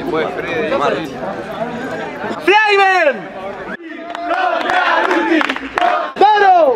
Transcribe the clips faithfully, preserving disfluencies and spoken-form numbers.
¡Flyman! ¡Daro!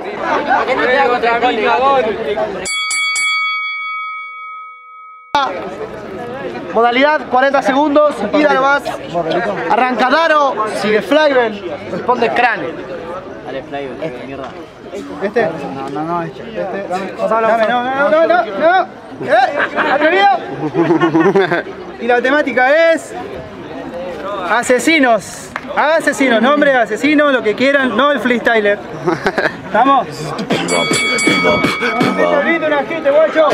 Modalidad cuarenta segundos, ida nomás. Arranca Daro, sigue Flyman, responde Crane. Dale, Flyman, este, mierda. ¿Este? No, no, no, este. Este, dame, Dame, no, no, no, no, no. ¿Eh? ¿Atrevido? Y la temática es asesinos. Asesinos, nombre de asesino, lo que quieran, no el freestyler. ¿Estamos? Una gente, guacho.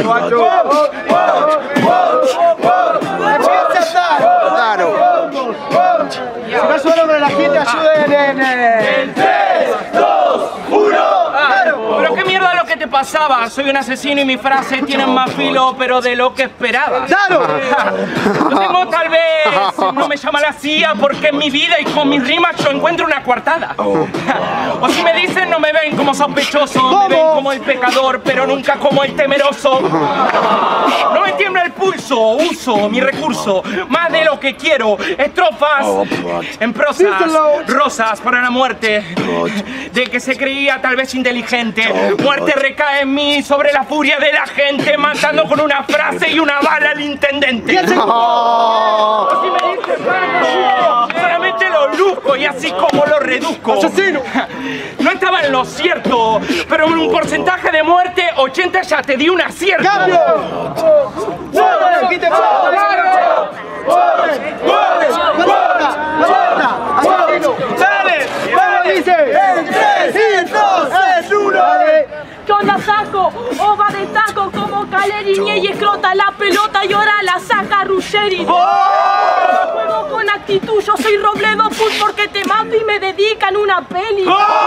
Empieza a dar. Claro. Si no ayudaron con la gente, ayuden en el tres, dos, uno. Pero qué mierda lo que te pasaba. Soy un asesino y mis frases tienen más filo, pero de lo que esperaba. ¡Claro! Yo tengo tal vez, no me llama la C I A porque en mi vida y con mis rimas yo encuentro una coartada. O si me dicen no me ven como sospechoso, me ven como el pecador, pero nunca como el temeroso. No me tiembla el pulso, uso mi recurso, más de lo que quiero. Estrofas en prosa, rosas para la muerte, de que se creía tal vez inteligente. Muerte recae en mí sobre la furia de la gente, matando con una frase y una bala al intendente. ¡Oh! O si me dicen "Bueno, solamente lo luzco y así como lo reduzco". ¡Asesino! No estaba en lo cierto, pero en un porcentaje de muerte, ochenta ya te di un acierto. ¡Cambio! ¡Mueve! ¡Aquí te puedo! ¡Mueve! ¡Mueve! ¡Asesino! ¡Dale! ¡Vamos, dice! ¡En tres, dos, uno! ¿Qué onda, saco? Ova de taco como Caleri y escrota la pelota y ahora la saca Ruggeri. Juego con actitud, yo soy Robledo Full porque te mato y me dedican una peli.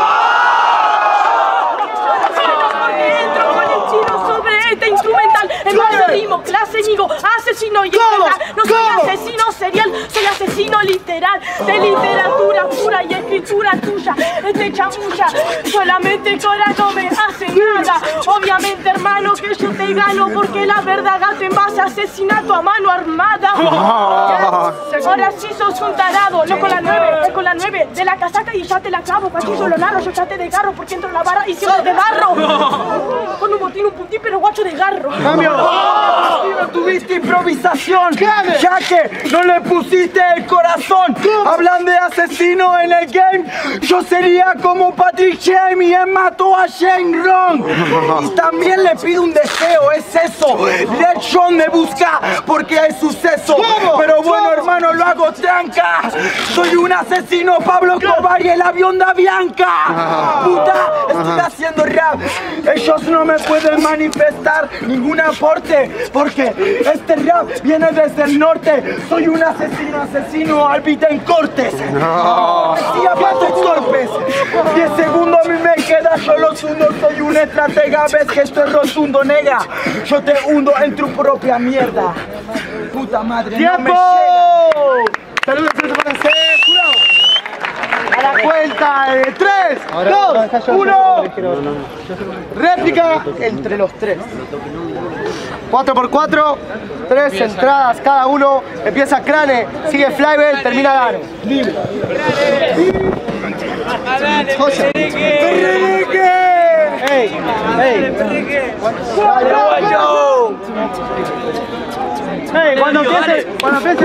Porque entro con el chino sobre este instrumental. En base rimo, clase, amigo, asesino y escrita. No soy asesino serial, soy asesino literal. De literatura pura y escritura tuya. Este chamulla, solamente Cora no me hace nada. Obviamente, hermano, que yo te gano porque la verdad gato en base a asesinato a mano armada. Ahora sí sos un tarado, no con la nueve, es con la nueve de la casaca y ya te la clavo. Cachillo lo narro, yo ya te desgarro porque entro en la barra y siempre te barro. Con un botín, un puntín, pero guacho de garro. ¡Cambio! Y no tuviste improvisación, ya que no le pusiste el corazón. Hablan de asesino en el game, yo sería como Patrick Shane y él mató a Shane Wrong. Y también le pido un deseo, es eso. Red John me busca porque hay suceso. Pero bueno, hermano, lo hago tranca. Soy un asesino, Pablo Escobar y el avión de Bianca. Puta, estoy haciendo rap. Ellos no me pueden manifestar ningún aporte porque este rap viene desde el norte. Soy un asesino, asesino, Alviten Cortes. Decía patos torpes. Diez segundos a mí me queda, yo los hundo. Soy un estratega, ves que esto es rotundo, nega. Yo te hundo en tu propia mierda. Puta madre, no me ¡Tiempo! llega. Saludos, saludos para ustedes. ¡Jurado! A la cuenta de tres, dos, uno. Réplica entre los tres. cuatro por cuatro, tres entradas cada uno. Empieza Crane, sigue Flybell, termina Daro. Libre. José. ¡Ey! ¡Ey! ¡Ey! Cuando empiece, cuando empiece.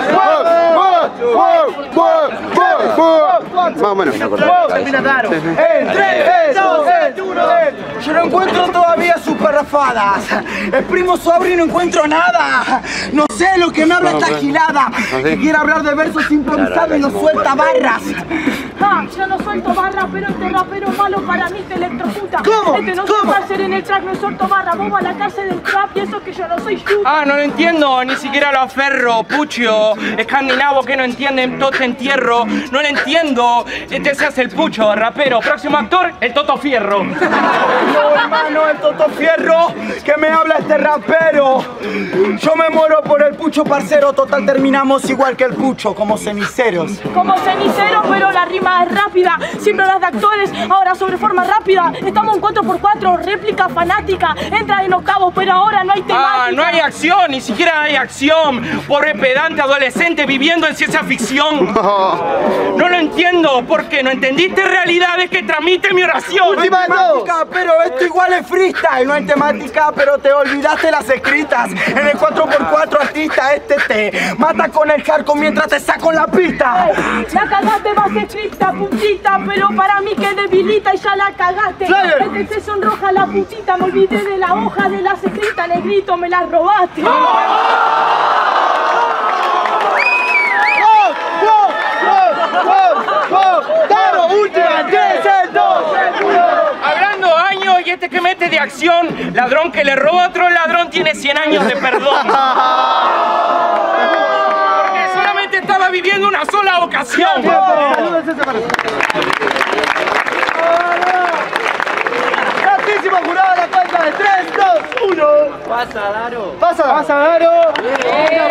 Más o menos. Termina Daro. En tres, dos, uno. Yo no encuentro todavía sus perrafadas. Exprimo su abro y no encuentro nada. No sé lo que me habla esta gilada. Que quiere hablar de versos improvisados y no suelta barras. Ah, yo no suelto barra, pero este rapero malo para mí te electrocuta. ¿Cómo? Este no ¿Cómo? se va a hacer en el track, no suelto barra. Vos a la cárcel del trap y eso que yo no soy shoot. Ah, no lo entiendo, ni siquiera lo aferro, pucho. Escandinavo que no entienden, todo te entierro. No lo entiendo, pero este se hace el pucho, rapero. Próximo actor, el Toto Fierro. No, hermano, el Toto Fierro, que me habla este rapero. Yo me muero por el pucho, parcero. Total, terminamos igual que el pucho, como ceniceros. Como ceniceros, pero la rima es rápida. Siempre las de actores, ahora sobre forma rápida. Estamos en cuatro por cuatro, réplica fanática. Entra en octavos, pero ahora no hay temática. Ah, no hay acción, ni siquiera hay acción. Pobre pedante adolescente viviendo en ciencia ficción. No lo entiendo, porque no entendiste realidades que transmite mi oración. No hay temática, pero esto igual es freestyle. No hay temática, pero te olvidaste las escritas. En el cuatro por cuatro artista este te mata con el hardcore mientras te saco la pista. Ey, la cagaste más estricta, putita, pero para mí que debilita y ya la cagaste. El te sonroja la putita, me olvidé de la hoja de las escritas, negrito, me la robaste. ¡Claro! ¡Última! ¡tres, dos, uno! Hablando años y este que mete de acción, ladrón que le roba a otro ladrón tiene cien años de perdón. Porque solamente estaba viviendo una sola ocasión. ¡Gratísimo jurado! La cuenta de tres, dos, uno. Pasa, Daro. ¡Pasa! ¡Pasa, Daro!